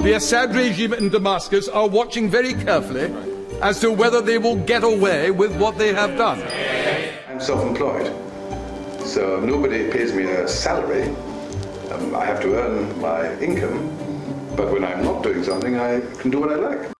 the Assad regime in Damascus are watching very carefully as to whether they will get away with what they have done. I'm self-employed, so nobody pays me a salary. I have to earn my income, but when I'm not doing something, I can do what I like.